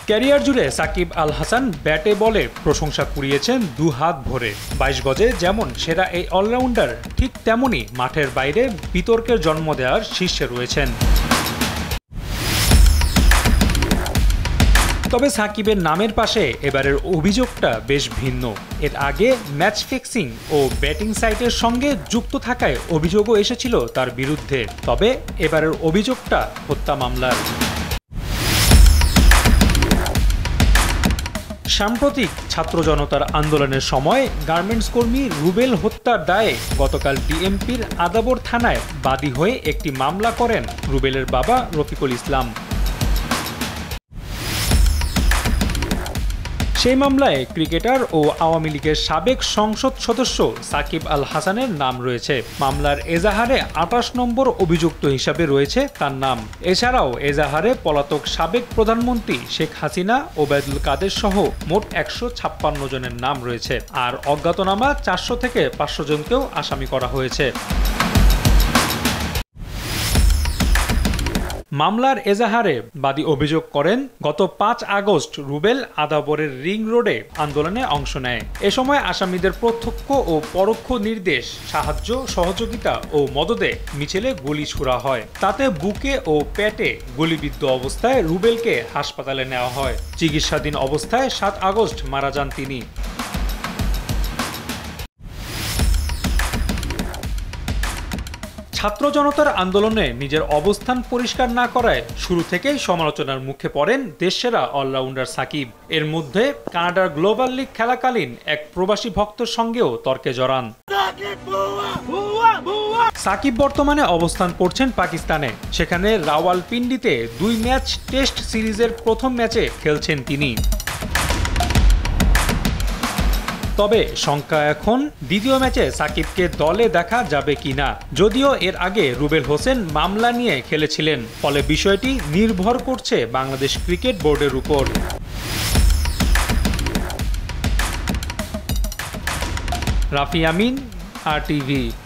Career জুড়ে সাকিব আল হাসান ব্যাটে বলে প্রশংসা কুড়িয়েছেন দু হাত ভরে। ২২ গজে যেমন সেরা এই অলরাউন্ডার, ঠিক তেমনই মাঠের বাইরে বিতর্কের জন্ম দেওয়ার শীর্ষে রয়েছেন। তবে সাকিবের নামের পাশে এবারের অভিযোগটা বেশ ভিন্ন। এর আগে ম্যাচ ফিক্সিং ও ব্যাটিং সাইটের সঙ্গে যুক্ত থাকায় অভিযোগও এসেছিল তার বিরুদ্ধে। তবে এবারের অভিযোগটা হত্যা মামলার। সাম্প্রতিক ছাত্র জনতার আন্দোলনের সময় গার্মেন্টস কর্মী রুবেল হত্যার দায়ে গতকাল ডিএমপির আদাবর থানায় বাদী হয়ে একটি মামলা করেন রুবেলের বাবা রফিকুল ইসলাম। সেই মামলায় ক্রিকেটার ও আওয়ামী লীগের সাবেক সংসদ সদস্য সাকিব আল হাসানের নাম রয়েছে। মামলার এজাহারে ২৮ নম্বর অভিযুক্ত হিসাবে রয়েছে তার নাম। এছাড়াও এজাহারে পলাতক সাবেক প্রধানমন্ত্রী শেখ হাসিনা, ওবায়দুল কাদের সহ মোট ১৫৬ জনের নাম রয়েছে। আর অজ্ঞাতনামা ৪০০ থেকে ৫০০ জনকেও আসামি করা হয়েছে। মামলার এজাহারে বাদী অভিযোগ করেন, গত ৫ আগস্ট রুবেল আদাবরের রিং রোডে আন্দোলনে অংশ নেয়। এ সময় আসামিদের প্রত্যক্ষ ও পরোক্ষ নির্দেশ, সাহায্য, সহযোগিতা ও মদদে মিছিলে গুলি ছোড়া হয়। তাতে বুকে ও পেটে গুলিবিদ্ধ অবস্থায় রুবেলকে হাসপাতালে নেওয়া হয়। চিকিৎসাধীন অবস্থায় ৭ আগস্ট মারা যান তিনি। ছাত্র জনতার আন্দোলনে নিজের অবস্থান পরিষ্কার না করায় শুরু থেকেই সমালোচনার মুখে পড়েন দেশসেরা অলরাউন্ডার সাকিব। এর মধ্যে কানাডার গ্লোবাল লিগ খেলাকালীন এক প্রবাসী ভক্তের সঙ্গেও তর্কে জড়ান। সাকিব বর্তমানে অবস্থান করছেন পাকিস্তানে। সেখানে রাওয়ালপিন্ডিতে ২ ম্যাচ টেস্ট সিরিজের প্রথম ম্যাচে খেলছেন তিনি। তবে শঙ্কা এখন দ্বিতীয় ম্যাচে সাকিবকে দলে দেখা যাবে কিনা। যদিও এর আগে রুবেল হোসেন মামলা নিয়ে খেলেছিলেন, ফলে বিষয়টি নির্ভর করছে বাংলাদেশ ক্রিকেট বোর্ডের উপর। রাফি আমিন, RTV।